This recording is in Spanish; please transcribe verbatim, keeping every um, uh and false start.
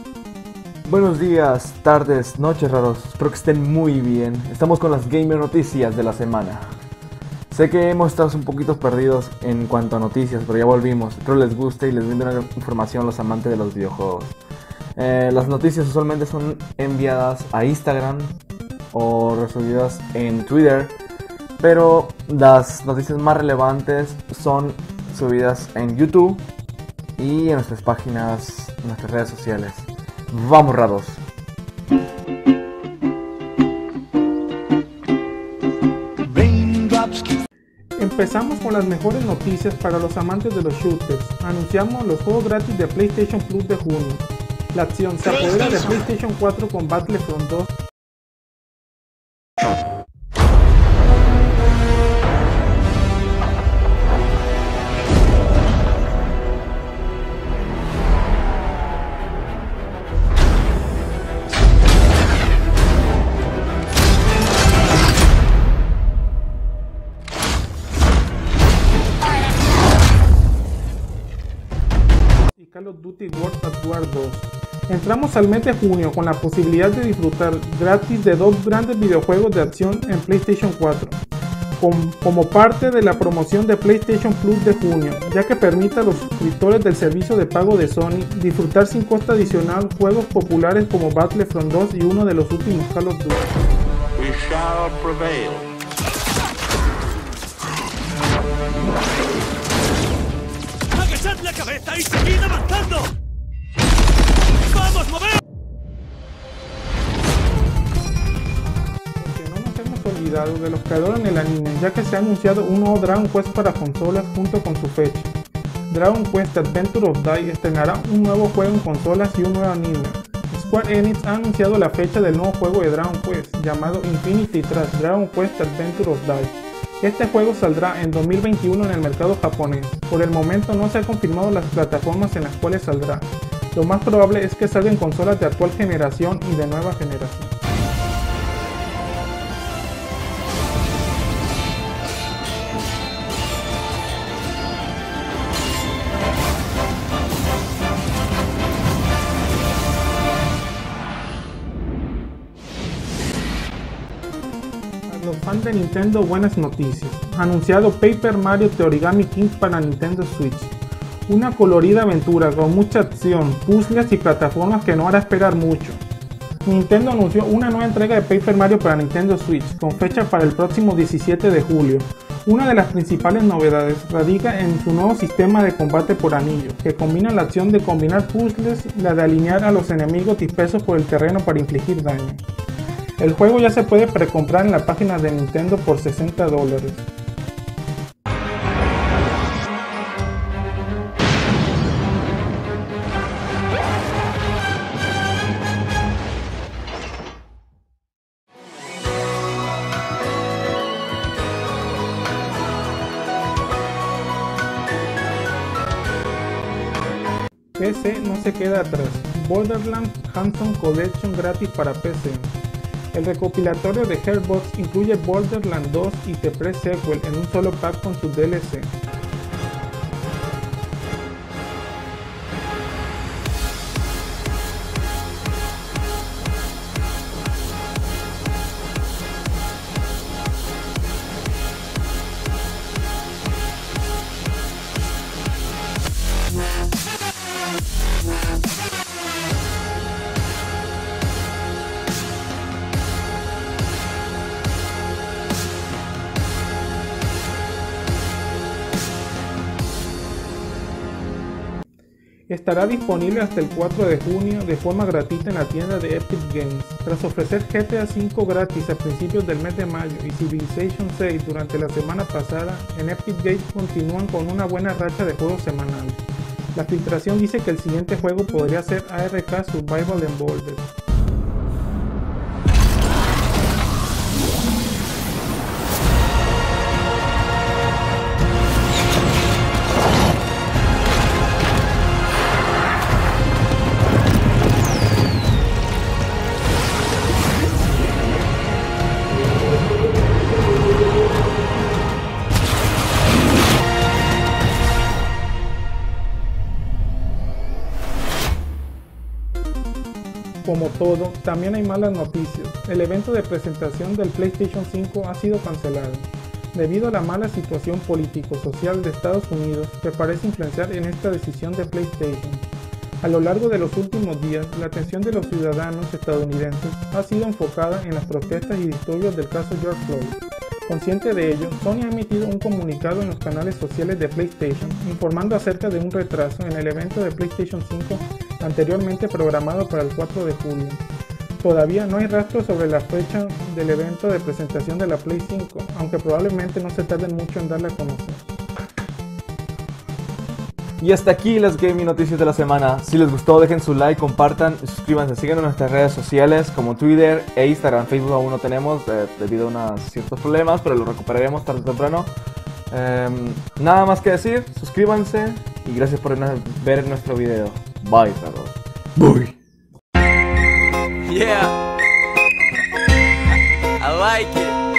Buenos días, tardes, noches raros, espero que estén muy bien. Estamos con las gamer noticias de la semana. Sé que hemos estado un poquito perdidos en cuanto a noticias, pero ya volvimos. Espero les guste y les brindo una información a los amantes de los videojuegos. Eh, las noticias usualmente son enviadas a Instagram o recibidas en Twitter, pero las noticias más relevantes son subidas en YouTube y en nuestras páginas, en nuestras redes sociales. ¡Vamos, raros! Empezamos con las mejores noticias para los amantes de los shooters. Anunciamos los juegos gratis de PlayStation Plus de junio. La acción se apodera de PlayStation cuatro con Battlefront dos. Call of Duty World at War dos. Entramos al mes de junio con la posibilidad de disfrutar gratis de dos grandes videojuegos de acción en PlayStation cuatro, com- como parte de la promoción de PlayStation Plus de junio, ya que permite a los suscriptores del servicio de pago de Sony disfrutar sin costo adicional juegos populares como Battlefront dos y uno de los últimos Call of Duty. We shall prevail. ¡Agachad la cabeza y seguid avanzando! ¡Vamos, mover! Porque no nos hemos olvidado de los creadores en el anime, ya que se ha anunciado un nuevo Dragon Quest para consolas junto con su fecha. Dragon Quest Adventure of Die estrenará un nuevo juego en consolas y un nuevo anime. Square Enix ha anunciado la fecha del nuevo juego de Dragon Quest, llamado Infinity Trash Dragon Quest Adventure of Die. Este juego saldrá en dos mil veintiuno en el mercado japonés. Por el momento no se han confirmado las plataformas en las cuales saldrá. Lo más probable es que salga en consolas de actual generación y de nueva generación. Los fans de Nintendo, buenas noticias. Anunciado Paper Mario The Origami King para Nintendo Switch. Una colorida aventura con mucha acción, puzzles y plataformas que no hará esperar mucho. Nintendo anunció una nueva entrega de Paper Mario para Nintendo Switch, con fecha para el próximo diecisiete de julio. Una de las principales novedades radica en su nuevo sistema de combate por anillo, que combina la acción de combinar puzzles, la de alinear a los enemigos dispersos por el terreno para infligir daño. El juego ya se puede precomprar en la página de Nintendo por sesenta dólares. P C no se queda atrás. Borderlands Handsome Collection gratis para P C. El recopilatorio de Gearbox incluye Borderlands dos y The Pre-Sequel en un solo pack con su D L C. Estará disponible hasta el cuatro de junio de forma gratuita en la tienda de Epic Games. Tras ofrecer G T A cinco gratis a principios del mes de mayo y Civilization seis durante la semana pasada, en Epic Games continúan con una buena racha de juegos semanales. La filtración dice que el siguiente juego podría ser A R K Survival Evolved. como todo, también hay malas noticias. El evento de presentación del PlayStation cinco ha sido cancelado, debido a la mala situación político-social de Estados Unidos que parece influenciar en esta decisión de PlayStation. A lo largo de los últimos días, la atención de los ciudadanos estadounidenses ha sido enfocada en las protestas y disturbios del caso George Floyd. Consciente de ello, Sony ha emitido un comunicado en los canales sociales de PlayStation informando acerca de un retraso en el evento de PlayStation cinco anteriormente programado para el cuatro de julio. Todavía no hay rastro sobre la fecha del evento de presentación de la Play cinco, aunque probablemente no se tarden mucho en darla a conocer. Y hasta aquí las gaming noticias de la semana. Si les gustó, dejen su like, compartan y suscríbanse. Síganos en nuestras redes sociales como Twitter e Instagram. Facebook aún no tenemos eh, debido a unos ciertos problemas, pero lo recuperaremos tarde o temprano. Eh, nada más que decir, suscríbanse y gracias por ver nuestro video. Bye, perros. Bye. Yeah, I like it.